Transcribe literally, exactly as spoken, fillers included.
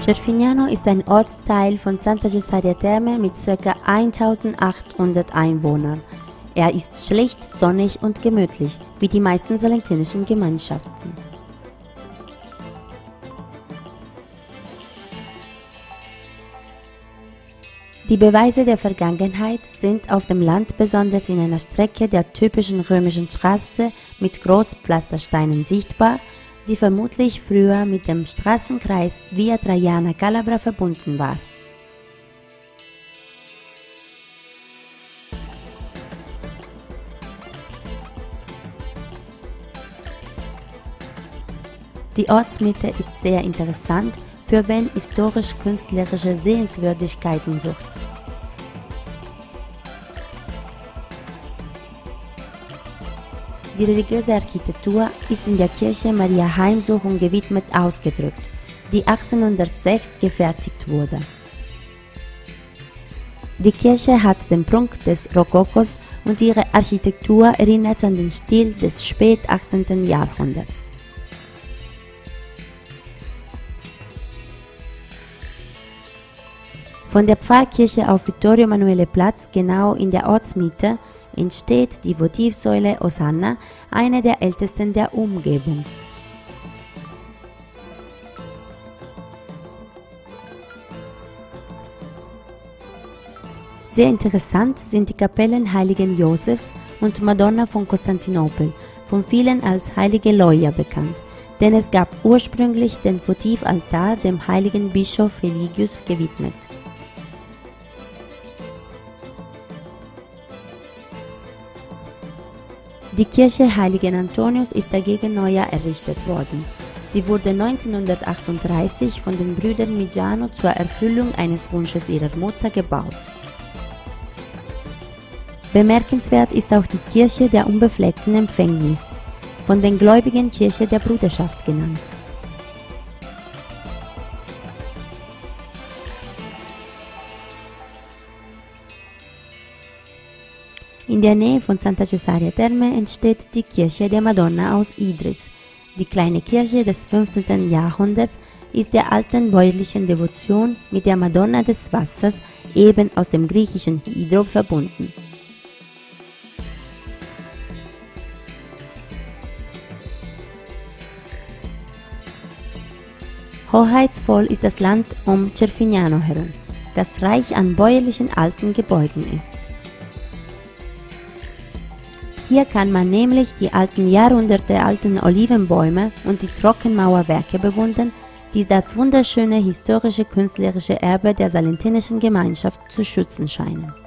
Cerfignano ist ein Ortsteil von Santa Cesarea Terme mit ca. eintausendachthundert Einwohnern. Er ist schlicht, sonnig und gemütlich, wie die meisten salentinischen Gemeinschaften. Die Beweise der Vergangenheit sind auf dem Land besonders in einer Strecke der typischen römischen Straße mit Großpflastersteinen sichtbar, die vermutlich früher mit dem Straßenkreis Via Traiana Calabra verbunden war. Die Ortsmitte ist sehr interessant, für wen historisch-künstlerische Sehenswürdigkeiten sucht. Die religiöse Architektur ist in der Kirche Maria Heimsuchung gewidmet ausgedrückt, die achtzehnhundertsechs gefertigt wurde. Die Kirche hat den Prunk des Rokokos und ihre Architektur erinnert an den Stil des spät-achtzehnten Jahrhunderts. Von der Pfarrkirche auf Vittorio Emanuele Platz, genau in der Ortsmitte, entsteht die Votivsäule Osanna, eine der ältesten der Umgebung. Sehr interessant sind die Kapellen Heiligen Josefs und Madonna von Konstantinopel, von vielen als Heilige Loia bekannt, denn es gab ursprünglich den Votivaltar dem heiligen Bischof Eligius gewidmet. Die Kirche Heiligen Antonius ist dagegen neuer errichtet worden. Sie wurde neunzehnhundertachtunddreißig von den Brüdern Migiano zur Erfüllung eines Wunsches ihrer Mutter gebaut. Bemerkenswert ist auch die Kirche der unbefleckten Empfängnis, von den Gläubigen Kirche der Bruderschaft genannt. In der Nähe von Santa Cesarea Terme entsteht die Kirche der Madonna aus Idris. Die kleine Kirche des fünfzehnten Jahrhunderts ist der alten bäuerlichen Devotion mit der Madonna des Wassers, eben aus dem griechischen Hydro, verbunden. Hoheitsvoll ist das Land um Cerfignano herum, das reich an bäuerlichen alten Gebäuden ist. Hier kann man nämlich die alten jahrhundertealten Olivenbäume und die Trockenmauerwerke bewundern, die das wunderschöne historische künstlerische Erbe der salentinischen Gemeinschaft zu schützen scheinen.